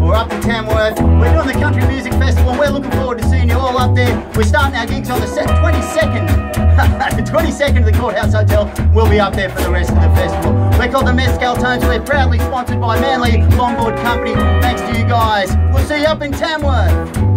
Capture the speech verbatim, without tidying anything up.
We're up in Tamworth. We're doing the Country Music Festival and we're looking forward to seeing you all up there. We're starting our gigs on the twenty-second. The twenty-second of the Courthouse Hotel. We'll be up there for the rest of the festival. We're called the Mezcal Tones. We're proudly sponsored by Manly Longboard Company. Thanks to you guys. We'll see you up in Tamworth.